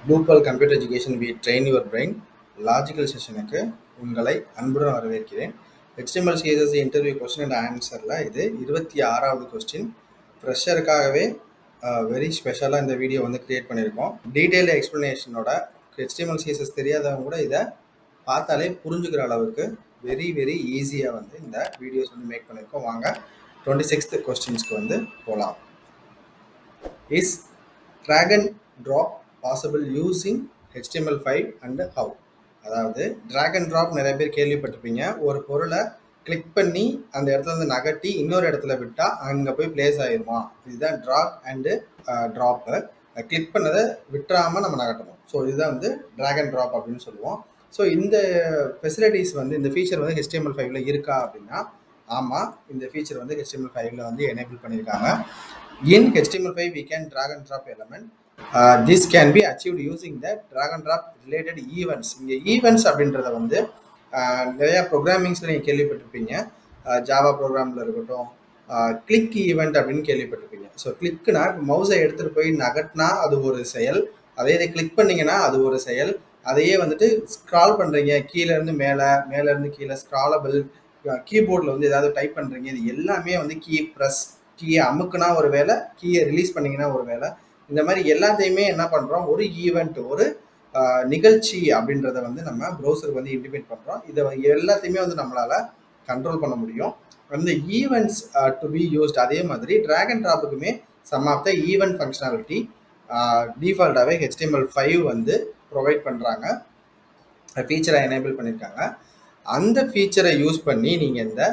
Blue Pearl Computer Education We Train Your Brain logical செஷனுக்கு உங்களை அன்புடன் வரவேற்கிறேன். HTML CSS interview question and ஆன்சரில் இது 26வது கொஸ்டின். ஃப்ரெஷருக்காகவே வெரி ஸ்பெஷலாக இந்த வீடியோ வந்து க்ரியேட் பண்ணியிருக்கோம். டீட்டெயில்டு எக்ஸ்ப்ளனேஷனோட HTML CSS தெரியாதவங்க கூட இதை பார்த்தாலே புரிஞ்சுக்கிற அளவுக்கு வெரி ஈஸியாக வந்து இந்த வீடியோஸ் வந்து மேக் பண்ணியிருக்கோம். வாங்க 26th கொஸ்டின்ஸ்க்கு வந்து போகலாம். Is drag and drop possible using HTML5 and how? அதாவது drag and drop நிறைய பேர் கேள்விப்பட்டிருப்பீங்க. ஒரு பொருளை கிளிக் பண்ணி அந்த இடத்துல இருந்து நகட்டி இன்னொரு இடத்துல விட்டால் அங்கே போய் பிளேஸ் ஆகிருமா? இதுதான் drag and drop. கிளிக் பண்ணதை விட்டுறாமல் நம்ம நகட்டணும். ஸோ இதுதான் வந்து drag and drop அப்படின்னு சொல்லுவோம். ஸோ இந்த ஃபெசிலிட்டிஸ் வந்து இந்த ஃபீச்சர் வந்து HTML5ல இருக்கா அப்படின்னா ஆமாம், இந்த ஃபீச்சர் வந்து HTML5ல வந்து எனேபிள் பண்ணியிருக்காங்க. In HTML5 we can drag and drop element. This can be achieved using the drag and drop related events. இங்கே ஈவெண்ட்ஸ் அப்படின்றத வந்து நிறையா ப்ரோக்ராமிங்ஸில் நீங்கள் கேள்விப்பட்டிருப்பீங்க. ஜாவா ப்ரோக்ராமில் இருக்கட்டும், கிளிக் ஈவெண்ட் அப்படின்னு கேள்விப்பட்டிருப்பீங்க. ஸோ கிளிக்குனா மவுஸை எடுத்துகிட்டு போய் நகட்டினா அது ஒரு செயல், அதே இதை கிளிக் பண்ணிங்கன்னா அது ஒரு செயல். அதையே வந்துட்டு ஸ்க்ரால் பண்ணுறீங்க, கீழேருந்து மேலே, மேலேருந்து கீழே ஸ்க்ராலபிள், கீபோர்டில் வந்து ஏதாவது டைப் பண்ணுறீங்க, இது எல்லாமே வந்து கீ ப்ரெஸ், கீயை அமுக்குனா ஒரு வேலை, கீயை ரிலீஸ் பண்ணிங்கன்னா ஒரு வேலை. இந்த மாதிரி எல்லாத்தையுமே என்ன பண்ணுறோம், ஒரு ஈவெண்ட், ஒரு நிகழ்ச்சி அப்படின்றத வந்து நம்ம ப்ரௌசருக்கு வந்து இன்டிமேட் பண்ணுறோம். இதை எல்லாத்தையுமே வந்து நம்மளால் கண்ட்ரோல் பண்ண முடியும். அந்த ஈவெண்ட்ஸ் டு பி யூஸ்ட். அதே மாதிரி ட்ராக் அண்ட் ட்ராப்புக்குமே some of the event functionality டிஃபால்ட்டாகவே HTML5 வந்து ப்ரொவைட் பண்ணுறாங்க, ஃபீச்சரை எனேபிள் பண்ணியிருக்காங்க. அந்த ஃபீச்சரை யூஸ் பண்ணி நீங்கள் இந்த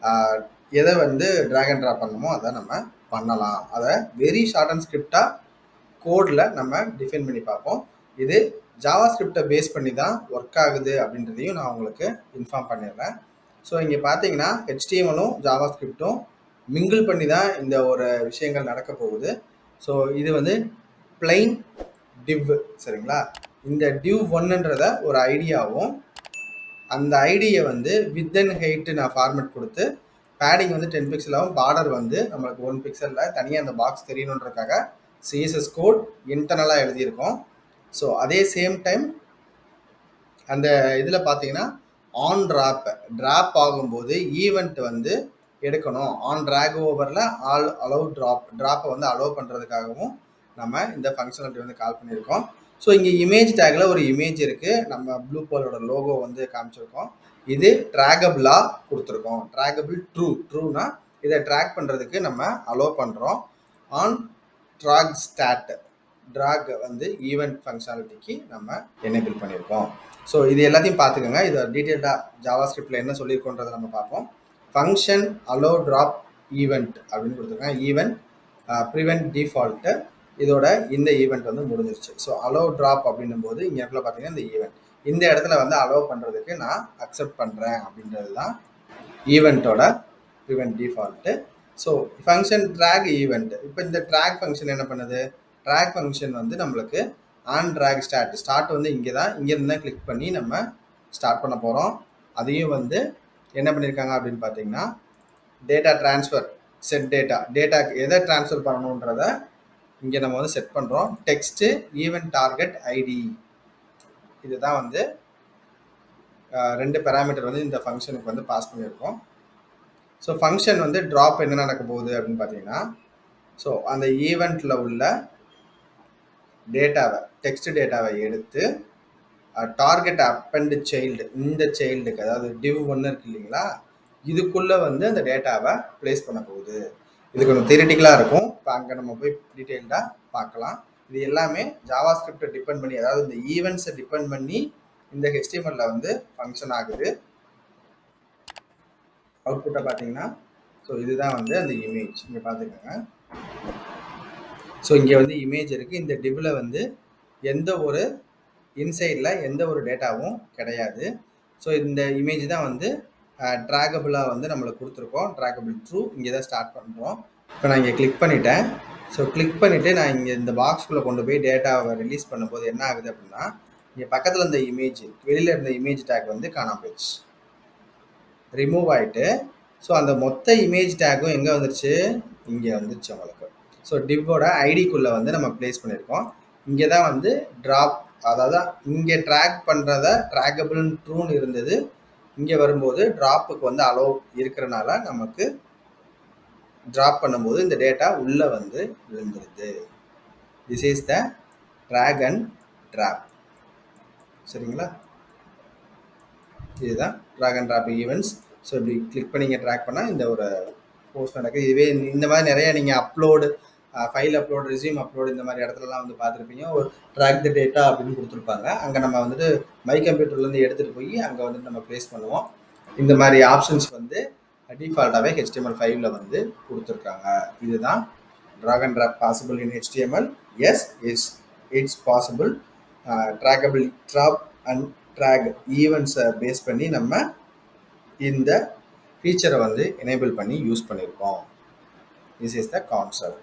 எதை வந்து ட்ராக் அண்ட் ட்ராப் பண்ணணுமோ அதை நம்ம பண்ணலாம். அதை வெரி ஷார்ட் அண்ட் ஸ்கிரிப்டாக கோடில் நம்ம டிஃபைன் பண்ணி பார்ப்போம். இது ஜாவா ஸ்கிரிப்டை பேஸ் பண்ணி தான் ஒர்க் ஆகுது அப்படின்றதையும் நான் உங்களுக்கு இன்ஃபார்ம் பண்ணிடுறேன். ஸோ இங்கே பார்த்தீங்கன்னா HTMLும் ஜாவா ஸ்கிரிப்டும் மிங்கிள் பண்ணி தான் இந்த ஒரு விஷயங்கள் நடக்க போகுது. ஸோ இது வந்து பிளைன் டிவ், சரிங்களா? இந்த டிவ் 1ன்றத ஒரு ஐடியாவும், அந்த ஐடியை வந்து வித் அண்ட் ஹைட்டு நான் ஃபார்மேட் கொடுத்து பேடிங் வந்து 10 பிக்சலாகவும், பார்டர் வந்து நம்மளுக்கு 1 பிக்சலில் தனியாக அந்த பாக்ஸ் தெரியணுன்றதுக்காக CSS கோட் இன்டர்னலாக எழுதியிருக்கோம். ஸோ அதே சேம் டைம் அந்த இதில் பார்த்தீங்கன்னா ஆன் ட்ராப் ஆகும்போது ஈவெண்ட் வந்து எடுக்கணும். ஆன் ட்ராக் ஓவரில் ஆல் அலோவ் ட்ராப்பை வந்து அலோவ் பண்ணுறதுக்காகவும் நம்ம இந்த ஃபங்க்ஷனாலிட்டி வந்து கால் பண்ணியிருக்கோம். ஸோ இங்கே இமேஜ் டேக்கில் ஒரு இமேஜ் இருக்குது, நம்ம ப்ளூ பேர்லோட லோகோ வந்து காமிச்சிருக்கோம். இது ட்ராகபிளாக கொடுத்துருக்கோம். ட்ராகபிள் ட்ரூனா இதை ட்ராக் பண்ணுறதுக்கு நம்ம அலோவ் பண்ணுறோம். ஆன் ட்ராக் ஸ்டாட் ட்ராக் வந்து ஈவெண்ட் ஃபங்க்ஷனாலிட்டிக்கு நம்ம எனேபிள் பண்ணியிருக்கோம். ஸோ இது எல்லாத்தையும் பார்த்துக்கோங்க. இதை டீட்டெயில்டாக ஜாவா ஸ்கிரிப்டில் என்ன சொல்லியிருக்கோன்றதை நம்ம பார்ப்போம். ஃபங்க்ஷன் அலோவ் ட்ராப் ஈவெண்ட் அப்படின்னு கொடுத்துருக்கேன். ஈவெண்ட் ப்ரிவென்ட் டிஃபால்ட்டு, இதோட இந்த ஈவெண்ட் வந்து முடிஞ்சிருச்சு. ஸோ அலோவ் ட்ராப் அப்படின்னும் போது இங்கே இடத்துல பார்த்தீங்கன்னா இந்த ஈவெண்ட், இந்த இடத்துல வந்து அலோவ் பண்ணுறதுக்கு நான் அக்செப்ட் பண்ணுறேன் அப்படின்றது தான் ஈவெண்ட்டோட prevent default. So function drag event. இப்போ இந்த ட்ராக் ஃபங்க்ஷன் என்ன பண்ணுது, ட்ராக் ஃபங்க்ஷன் வந்து நம்மளுக்கு ஆன் ட்ராக் ஸ்டார்ட் வந்து இங்கேருந்து தான் கிளிக் பண்ணி நம்ம ஸ்டார்ட் பண்ண போகிறோம். அதையும் வந்து என்ன பண்ணியிருக்காங்க அப்படின்னு பார்த்தீங்கன்னா டேட்டா ட்ரான்ஸ்ஃபர், செட் டேட்டா எதை ட்ரான்ஸ்ஃபர் பண்ணணுன்றத இங்கே நம்ம வந்து செட் பண்ணுறோம். டெக்ஸ்ட்டு ஈவெண்ட் டார்கெட் ஐடி, இதுதான் வந்து 2 பேராமீட்டர் வந்து இந்த ஃபங்க்ஷனுக்கு வந்து பாஸ் பண்ணியிருக்கோம். ஸோ ஃபங்க்ஷன் வந்து ட்ராப் என்ன நடக்க போகுது அப்படின்னு பார்த்தீங்கன்னா, ஸோ அந்த ஈவெண்ட்டில் உள்ள டேட்டாவை, டெக்ஸ்ட் டேட்டாவை எடுத்து டார்கெட் அப்பண்ட் சைல்டு, இந்த சைல்டுக்கு, அதாவது டிவ் 1 இருக்கு இல்லைங்களா, இதுக்குள்ளே வந்து அந்த டேட்டாவை பிளேஸ் பண்ண போகுது. இது கொஞ்சம் தியரிட்டிக்கலாக இருக்கும். இப்போ அங்கே நம்ம போய் டீட்டெயில்டாக பார்க்கலாம். இது எல்லாமே ஜாவா ஸ்கிரிப்டை டிபெண்ட் பண்ணி, அதாவது இந்த ஈவெண்ட்ஸை டிபெண்ட் பண்ணி இந்த HTMLல வந்து ஃபங்க்ஷன் ஆகுது. அவுட்புட்டை பார்த்தீங்கன்னா ஸோ இதுதான் வந்து அந்த இமேஜ், இங்கே பார்த்துக்கோங்க. ஸோ இங்கே வந்து இமேஜ் இருக்குது. இந்த டிவ்வில் வந்து எந்த ஒரு இன்சைடில் எந்த ஒரு டேட்டாவும் கிடையாது. ஸோ இந்த இமேஜ் தான் வந்து ட்ராகபிளாக வந்து நம்மளுக்கு கொடுத்துருக்கோம். ட்ராகபிள் ட்ரூ, இங்கே தான் ஸ்டார்ட் பண்ணுறோம். இப்போ நான் இங்கே கிளிக் பண்ணிட்டேன். ஸோ கிளிக் பண்ணிவிட்டு நான் இங்கே இந்த பாக்ஸ்குள்ளே கொண்டு போய் டேட்டாவை ரிலீஸ் பண்ணும்போது என்ன ஆகுது அப்படின்னா, இங்கே பக்கத்தில் இருந்த இமேஜ், வெளியில் இருந்த இமேஜ் டேக் வந்து காணாம போயிடுச்சு, ரிமூவ் ஆகிட்டு. ஸோ அந்த மொத்த இமேஜ் டேக்கும் எங்கே வந்துருச்சு, இங்கே வந்துருச்சு உங்களுக்கு. ஸோ டிவோட ஐடிக்குள்ளே வந்து நம்ம பிளேஸ் பண்ணியிருக்கோம். இங்கே தான் வந்து ட்ராப் அதாவது இங்கே ட்ராக் பண்ணுறத ட்ராகபிள் ட்ரூன்னு இருந்தது. இங்கே வரும்போது ட்ராப்புக்கு வந்து அலோவ் இருக்கிறனால நமக்கு ட்ராப் பண்ணும்போது இந்த டேட்டா உள்ளே வந்து விழுந்துருது. This is the drag and drop. சரிங்களா? இதுதான் drag and drop events. So இப்படி கிளிக் பண்ணி நீங்கள் ட்ராக் பண்ணால் இந்த ஒரு போஸ்ட் நடக்குது. இதுவே இந்த மாதிரி நிறைய நீங்கள் upload, file upload, resume upload இந்த மாதிரி இடத்துலலாம் வந்து பார்த்துருப்பீங்க. ஒரு ட்ராக் த டேட்டா அப்படின்னு கொடுத்துருப்பாங்க. அங்கே நம்ம வந்துட்டு மை கம்ப்யூட்டர்லேருந்து எடுத்துகிட்டு போய் அங்கே வந்துட்டு நம்ம ப்ளேஸ் பண்ணுவோம். இந்த மாதிரி ஆப்ஷன்ஸ் வந்து டிஃபால்ட்டாகவே HTML5ல வந்து கொடுத்துருக்காங்க. இதுதான் drag and drop possible in HTML. Yes it's possible. Draggable drop and drag ஈவெண்ட்ஸை பேஸ் பண்ணி நம்ம இந்த ஃபீச்சரை வந்து எனேபிள் பண்ணி யூஸ் பண்ணியிருக்கோம். This is the concept.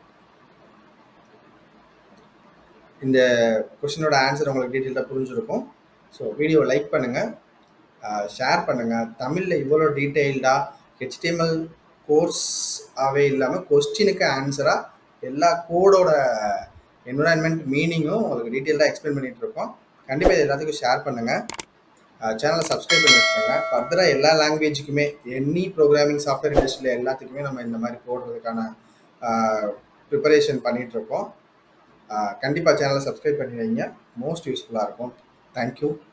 இந்த கொஸ்டினோட ஆன்சர் உங்களுக்கு டீட்டெயிலாக புரிஞ்சிருக்கும். ஸோ வீடியோவை லைக் பண்ணுங்கள், ஷேர் பண்ணுங்கள். தமிழில் இவ்வளோ டீட்டெயில்டாக HTML கோர்ஸாகவே இல்லாமல் கொஸ்டினுக்கு ஆன்சராக எல்லா கோடோட என்விரான்மெண்ட் மீனிங்கும் உங்களுக்கு டீட்டெயிலாக எக்ஸ்பிளைன் பண்ணிகிட்டு இருக்கோம். கண்டிப்பாக இது எல்லாத்துக்கும் ஷேர் பண்ணுங்கள். சேனலை சப்ஸ்கிரைப் பண்ணி வச்சுக்கோங்க. ஃபர்தராக எல்லா லாங்குவேஜுக்குமே, எனி ப்ரோக்ராமிங் சாஃப்ட்வேர் இண்டஸ்ட்ரியில் எல்லாத்துக்குமே நம்ம இந்த மாதிரி போடுறதுக்கான ப்ரிப்பரேஷன் பண்ணிகிட்ருக்கோம். கண்டிப்பாக சேனலை சப்ஸ்கிரைப் பண்ணி வைங்க. மோஸ்ட் யூஸ்ஃபுல்லாக இருக்கும். தேங்க்யூ.